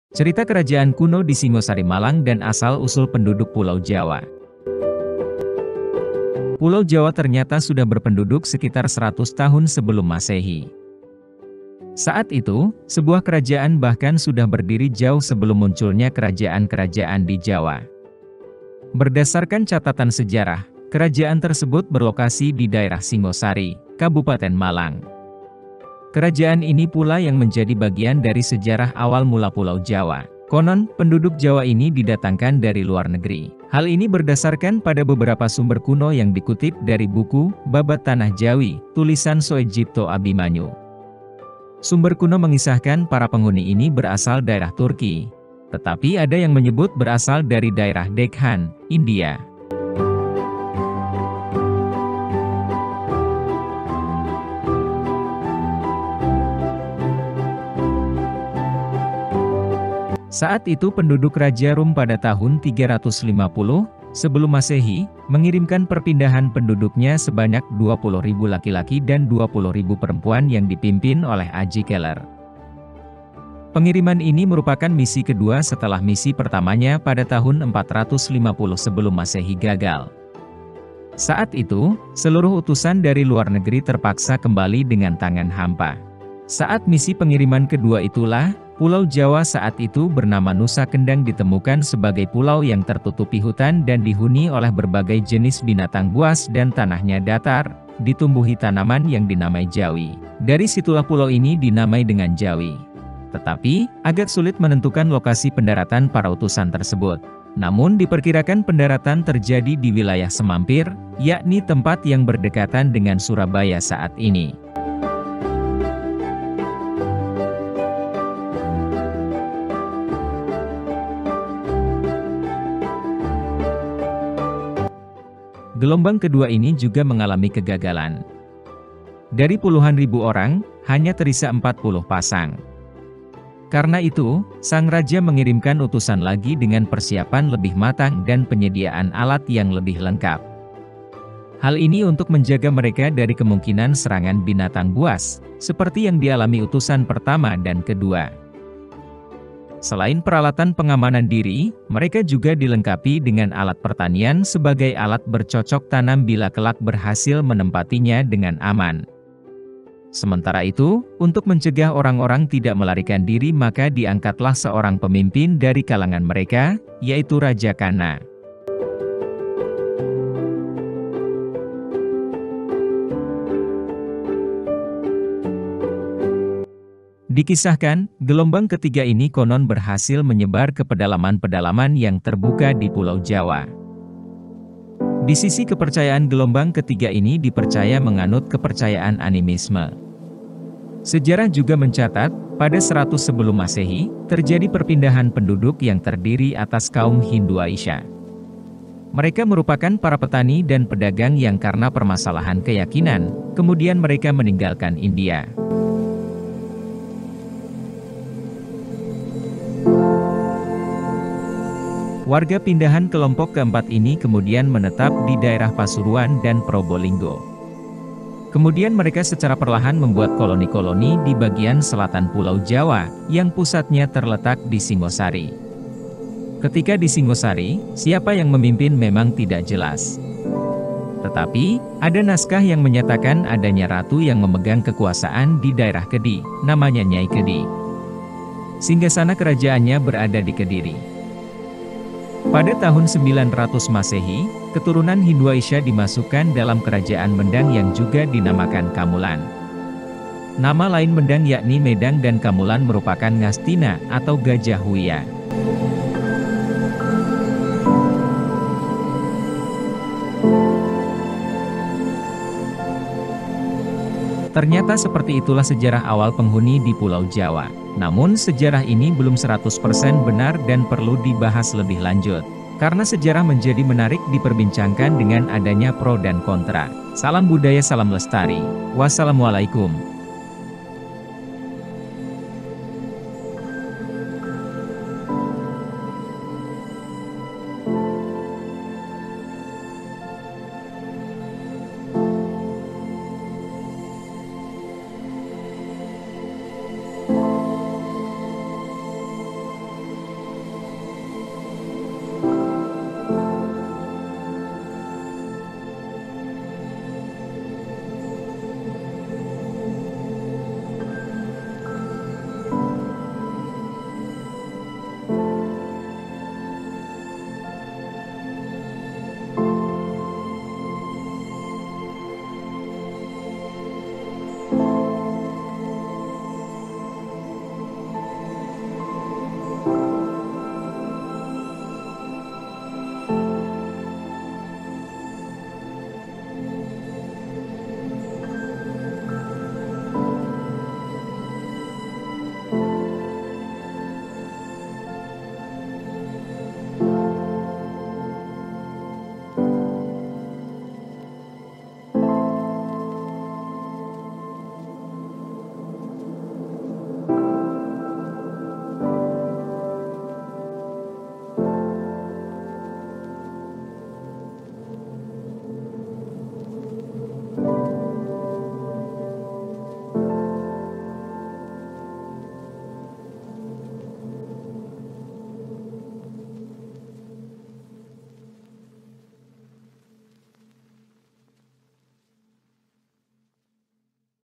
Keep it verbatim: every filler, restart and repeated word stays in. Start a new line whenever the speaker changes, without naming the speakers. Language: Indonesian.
Cerita kerajaan kuno di Singosari Malang dan asal-usul penduduk Pulau Jawa. Pulau Jawa ternyata sudah berpenduduk sekitar seratus tahun sebelum Masehi. Saat itu, sebuah kerajaan bahkan sudah berdiri jauh sebelum munculnya kerajaan-kerajaan di Jawa. Berdasarkan catatan sejarah, kerajaan tersebut berlokasi di daerah Singosari, Kabupaten Malang. Kerajaan ini pula yang menjadi bagian dari sejarah awal mula Pulau Jawa. Konon, penduduk Jawa ini didatangkan dari luar negeri. Hal ini berdasarkan pada beberapa sumber kuno yang dikutip dari buku Babat Tanah Jawi, tulisan Soejipto Abimanyu. Sumber kuno mengisahkan para penghuni ini berasal daerah Turki. Tetapi ada yang menyebut berasal dari daerah Dekhan, India. Saat itu penduduk Raja Rum pada tahun tiga ratus lima puluh sebelum Masehi mengirimkan perpindahan penduduknya sebanyak dua puluh ribu laki-laki dan dua puluh ribu perempuan yang dipimpin oleh Aji Keller. Pengiriman ini merupakan misi kedua setelah misi pertamanya pada tahun empat ratus lima puluh sebelum Masehi gagal. Saat itu, seluruh utusan dari luar negeri terpaksa kembali dengan tangan hampa. Saat misi pengiriman kedua itulah, Pulau Jawa saat itu bernama Nusa Kendang ditemukan sebagai pulau yang tertutupi hutan dan dihuni oleh berbagai jenis binatang buas dan tanahnya datar, ditumbuhi tanaman yang dinamai Jawi. Dari situlah pulau ini dinamai dengan Jawi. Tetapi, agak sulit menentukan lokasi pendaratan para utusan tersebut. Namun diperkirakan pendaratan terjadi di wilayah Semampir, yakni tempat yang berdekatan dengan Surabaya saat ini. Gelombang kedua ini juga mengalami kegagalan. Dari puluhan ribu orang, hanya terisa empat puluh pasang. Karena itu, sang raja mengirimkan utusan lagi dengan persiapan lebih matang dan penyediaan alat yang lebih lengkap. Hal ini untuk menjaga mereka dari kemungkinan serangan binatang buas, seperti yang dialami utusan pertama dan kedua. Selain peralatan pengamanan diri, mereka juga dilengkapi dengan alat pertanian sebagai alat bercocok tanam bila kelak berhasil menempatinya dengan aman. Sementara itu, untuk mencegah orang-orang tidak melarikan diri maka diangkatlah seorang pemimpin dari kalangan mereka, yaitu Raja Kana. Dikisahkan, gelombang ketiga ini konon berhasil menyebar ke pedalaman-pedalaman yang terbuka di Pulau Jawa. Di sisi kepercayaan gelombang ketiga ini dipercaya menganut kepercayaan animisme. Sejarah juga mencatat, pada seratus sebelum Masehi, terjadi perpindahan penduduk yang terdiri atas kaum Hindu Aisya. Mereka merupakan para petani dan pedagang yang karena permasalahan keyakinan, kemudian mereka meninggalkan India. Warga pindahan kelompok keempat ini kemudian menetap di daerah Pasuruan dan Probolinggo. Kemudian mereka secara perlahan membuat koloni-koloni di bagian selatan Pulau Jawa, yang pusatnya terletak di Singosari. Ketika di Singosari, siapa yang memimpin memang tidak jelas. Tetapi, ada naskah yang menyatakan adanya ratu yang memegang kekuasaan di daerah Kedi, namanya Nyai Kedi. Singgasana kerajaannya berada di Kediri. Pada tahun sembilan ratus Masehi, keturunan Hindu Aisya dimasukkan dalam kerajaan Mendang yang juga dinamakan Kamulan. Nama lain Mendang yakni Medang dan Kamulan merupakan Ngastina atau Gajah Huya. Ternyata seperti itulah sejarah awal penghuni di Pulau Jawa. Namun sejarah ini belum seratus persen benar dan perlu dibahas lebih lanjut. Karena sejarah menjadi menarik diperbincangkan dengan adanya pro dan kontra. Salam budaya, salam lestari. Wassalamualaikum.